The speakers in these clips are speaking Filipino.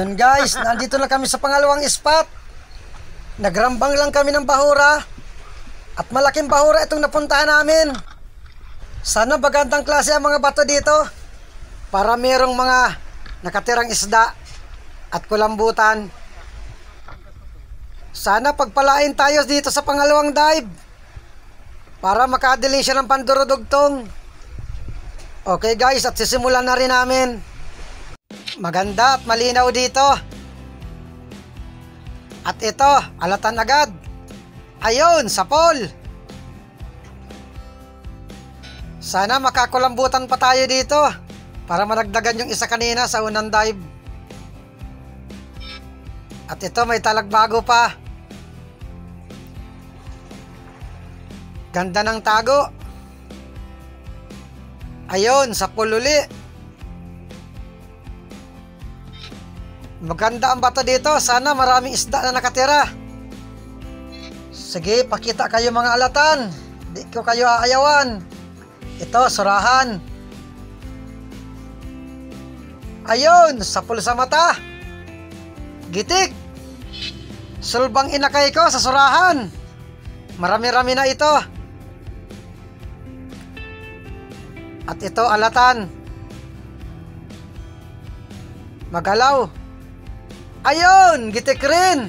Yun guys, nandito na kami sa pangalawang spot. Nagrambang lang kami ng bahura. At malaking bahura itong napuntahan namin. Sana bagandang klase ang mga bato dito. Para merong mga nakatirang isda at kulambutan. Sana pagpalain tayo dito sa pangalawang dive. Para makadili siya ng pandurudugtong. Okay guys, at sisimulan na rin namin. Maganda at malinaw dito. At ito, alatan agad. Ayun, sa pool. Sana makakulambutan pa tayo dito para managdagan yung isa kanina sa unang dive. At ito, may talagbago pa. Ganda ng tago. Ayun, sa pool uli. Maganda ang bato dito. Sana maraming isda na nakatira. Sige, pakita kayo mga alatan. Di ko kayo aayawan. Ito, surahan. Ayun, sapul sa mata. Gitik. Sulbang inakay ko sa surahan. Marami-rami na ito. At ito, alatan. Magalaw. Ayun, gitik rin.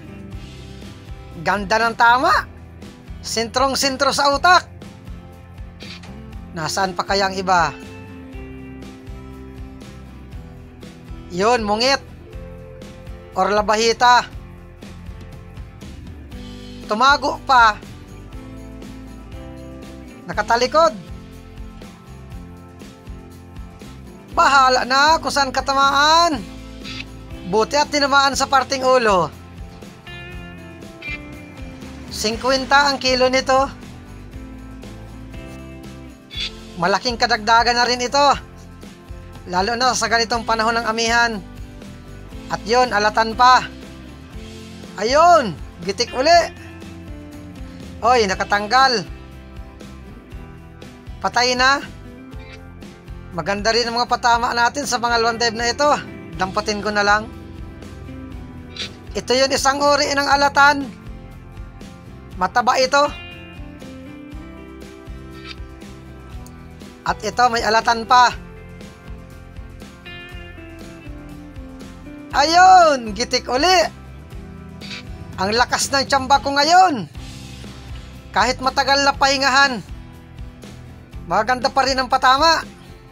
Ganda ng tama. Sentrong-sentro sa utak. Nasaan pa kaya ang iba? Yun, mungit. Or labahita. Tumago pa. Nakatalikod. Bahala na kung saan katamaan. Buti at tinamaan sa parting ulo. 50 ang kilo nito. Malaking kadagdagan na rin ito. Lalo na sa ganitong panahon ng amihan. At yun, alatan pa. Ayun, gitik uli. Oy, nakatanggal. Patay na. Maganda rin ang mga patama natin sa mga long dive na ito. Dampatin ko na lang. Ito yun, isang uri ng alatan. Mataba ito. At ito, may alatan pa. Ayun, gitik uli. Ang lakas ng tiyamba ko ngayon. Kahit matagal na pahingahan, maganda pa rin ang patama.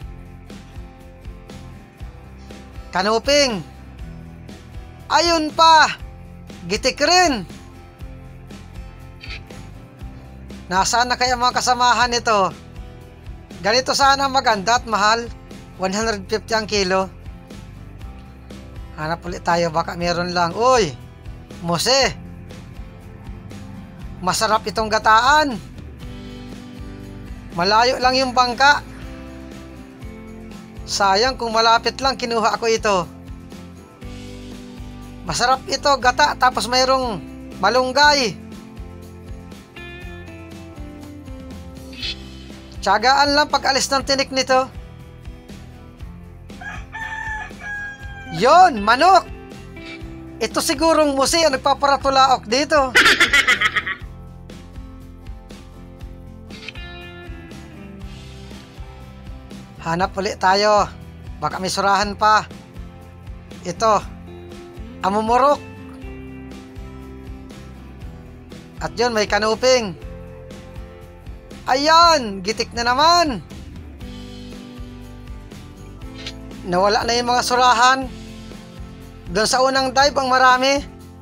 Kanuping. Ayun pa. Gitik rin. Nasaan na kaya mga kasamahan nito? Ganito sana maganda at mahal. 150 ang kilo. Hanap ulit tayo, baka meron lang. Uy, mose. Masarap itong gataan. Malayo lang yung bangka. Sayang kung malapit lang kinuha ako ito. Masarap ito, gata, tapos mayroong malunggay. Tiyagaan lang pag alis ng tinik nito. Yon, manok. Ito sigurong musi ang nagpaparatulaok dito. Hanap ulit tayo. Baka may surahan pa. Ito, amumurok. At yun, may kanuping. Ayan, gitik na naman. Nawala na yung mga surahan. Doon sa unang dive ang marami.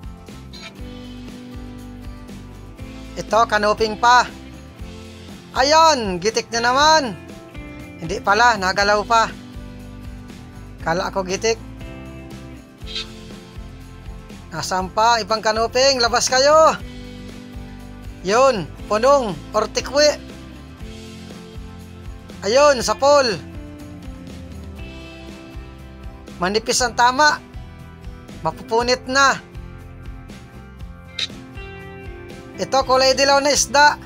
Ito, kanuping pa. Ayan, gitik na naman. Hindi pala, nagalaw pa. Kala ako gitik. Nasaan pa? Ibang kanuping, labas kayo. Yun, punong or tikwi. Ayun, sa pool. Manipis ang tama. Mapupunit na. Ito, kulay dilaw na isda.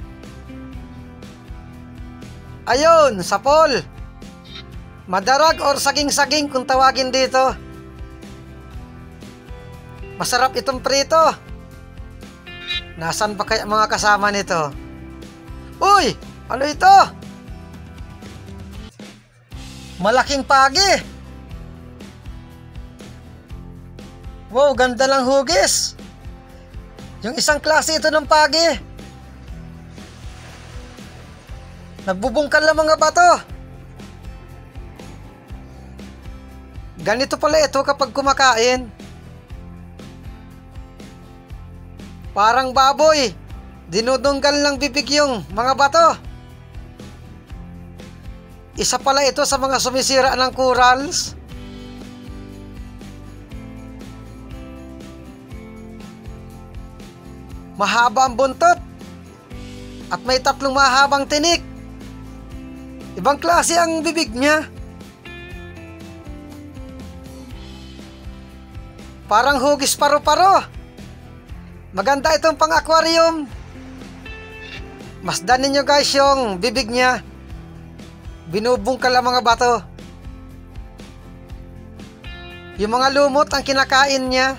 Ayun, sa pool. Madarag or saging-saging kung tawagin dito. Masarap itong prito. Nasaan pa kaya mga kasama nito? Uy! Ano ito? Malaking pagi. Wow, ganda lang hugis. Yung isang klase ito ng pagi. Nagbubungkal lang mga bato. Ganito pala ito kapag kumakain. Parang baboy. Dinudunggal ng bibig yung mga bato. Isa pala ito sa mga sumisira ng corals. Mahaba ang buntot at may 3 mahabang tinik. Ibang klase ang bibig niya. Parang hugis paro-paro. Maganda itong pang-aquarium. Masdan ninyo guys yung bibig niya. Binubungkal ang mga bato. Yung mga lumot ang kinakain niya.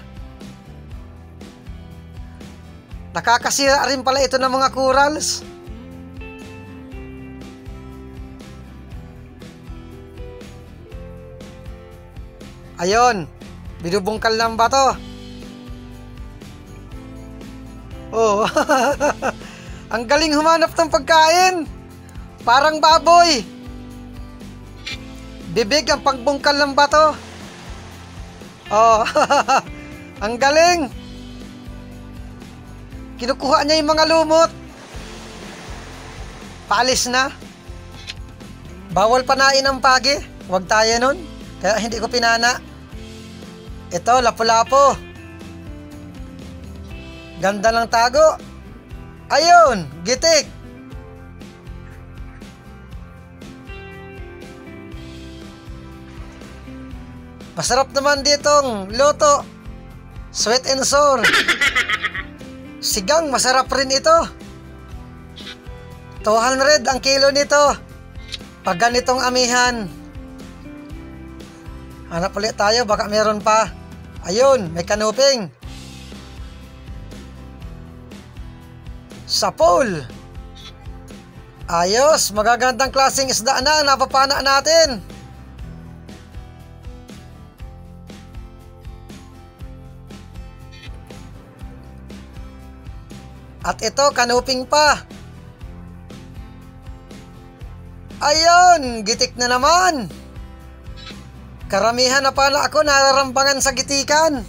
Nakakasira rin pala ito ng mga corals. Ayon, binubungkal ng bato. Oh, ang galing humanap ng pagkain. Parang baboy. Bibig ang pagbungkal ng bato. Oh, ang galing. Kinukuha niya yung mga lumot. Paalis na. Bawal panain ang pagi. Huwag tayo nun. Kaya hindi ko pinana. Ito, lapu-lapu. Ganda ng tago. Ayun, gitik. Masarap naman ditong luto. Sweet and sour. Sigang, masarap rin ito. 200 ang kilo nito. Pag ganitong amihan. Hanap ulit tayo, baka meron pa. Ayun, may kanuping. Sapol. Ayos, magagandang klaseng isda na napapana natin. At ito, kanuping pa. Ayun, gitik na naman. Karamihan na pala ako nararambangan sa gitikan.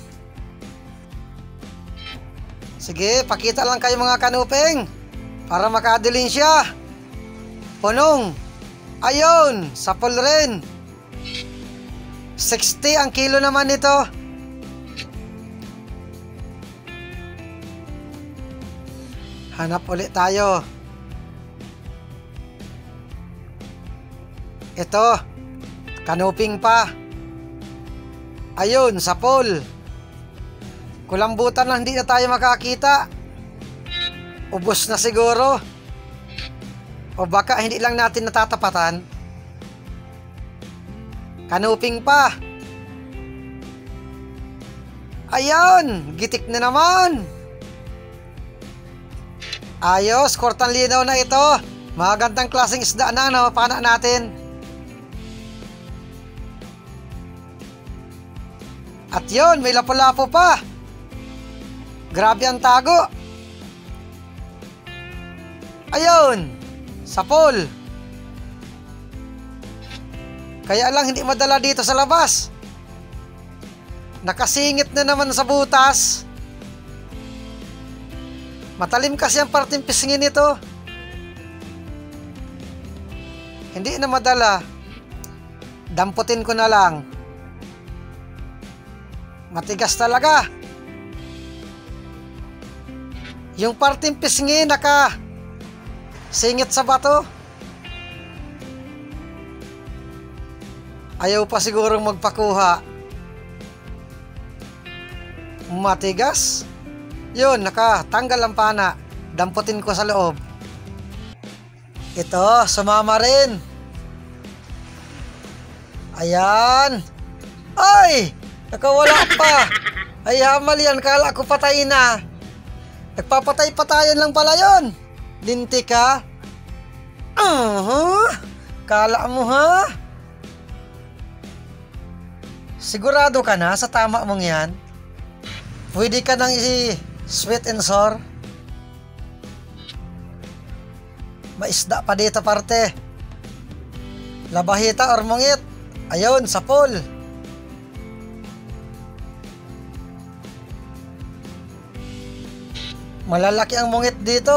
Sige, pakita lang kayo mga kanuping para makadilin siya. Punong. Ayun, sapol rin. 60 ang kilo naman nito. Hanap ulit tayo. Ito, kanuping pa. Ayun, sapol. Kulambutan na hindi na tayo makakita. Ubos na siguro. O baka hindi lang natin natatapatan. Kanuping pa. Ayun, gitik na naman. Ayos, kortang linaw na ito. Magandang klaseng isda na napapana natin. At yun, may lapu-lapu pa. Grabe ang tago. Ayun, sapol. Kaya lang hindi madala dito sa labas. Nakasingit na naman sa butas. Matalim kasi ang parteng pisngin nito. Hindi na madala. Damputin ko na lang. Matigas talaga. Yung parteng pisngi naka singit sa bato. Ayaw pa sigurong magpakuha. Matigas. Yun, nakatanggal ang pana. Damputin ko sa loob. Ito, sumama rin. Ayan. Ay! Nakawala pa. Ay hamal yan, kala ko patay na. Nagpapatay-patayan lang pala yun. Lintik ka. Kala mo ha? Sigurado ka na sa tama mong yan? Pwede ka nang i-sweet and sour? Maisda pa dito parte. Labahita or mungit. Ayun, sa pool. Malalaki ang mungit dito.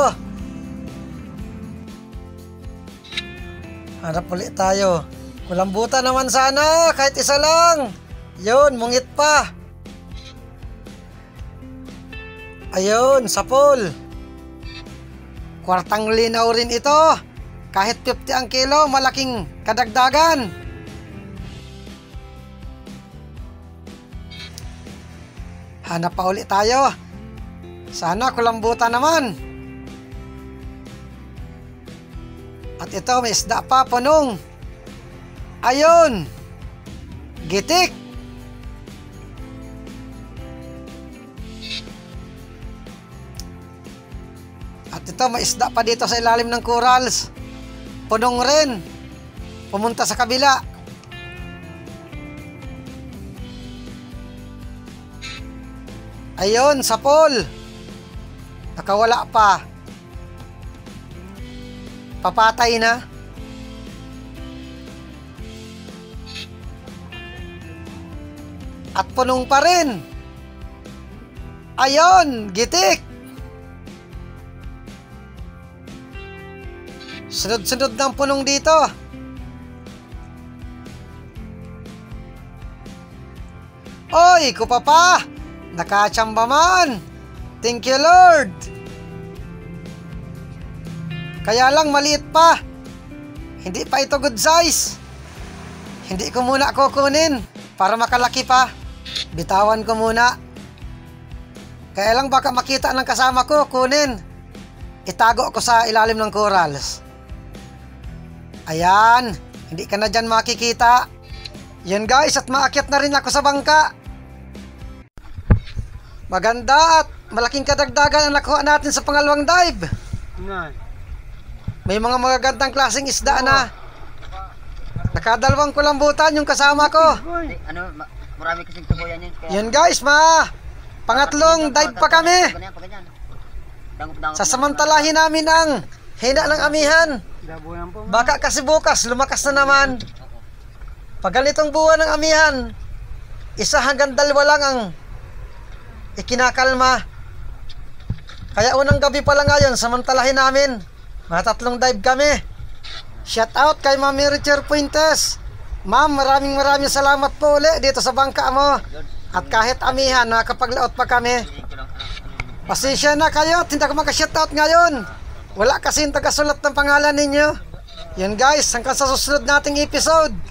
Hanap ulit tayo. Kulambutan naman sana, kahit isa lang. Yun, mungit pa. Ayun, sa pool. Kwartang linaw rin ito. Kahit 50 ang kilo, malaking kadagdagan. Hanap pa ulit tayo. Sana kulambutan naman. At ito, may isda pa, punong. Ayun, gitik. At ito, may isda pa dito sa ilalim ng corals. Punong rin. Pumunta sa kabila. Ayun, sa pool. Nakawala pa. Papatay na. At punong pa rin. Ayun, gitik. Sunod-sunod ng punong dito. Oy, kupa pa. Nakachamba man. Thank you, Lord. Kaya lang maliit pa. Hindi pa ito good size. Hindi ko muna kukunin para makalaki pa. Bitawan ko muna. Kaya lang baka makita ng kasama ko, kunin. Itago ko sa ilalim ng corals. Ayan, hindi ka na dyan makikita. Yan guys, at maakyat na rin ako sa bangka. Maganda at malaking kadagdagan ang nakuha natin sa pangalawang dive. May mga magagandang klaseng isda na. Nakadalawang kulambutan yung kasama ko. Ano, marami kasing tubuyan yun. Yan guys, pangatlong dive pa kami. Sasamantalahin namin ang hina ng amihan. Baka kasi bukas lumakas na naman. Pag ganitong buwan ng amihan, isa hanggang dalawa lang ang ikinakalma. Kaya unang gabi pa lang ngayon, samantalahin namin. Mga 3 dive kami. Shout out kay Ma'am Richard Puentes. Ma'am, maraming salamat po ulit dito sa bangka mo. At kahit amihan, nakapaglaot pa kami. Pasensya na kayo, hindi ko maka-shout out ngayon. Wala kasing tagasulat ng pangalan ninyo. Yun guys, hanggang sa susunod nating episode.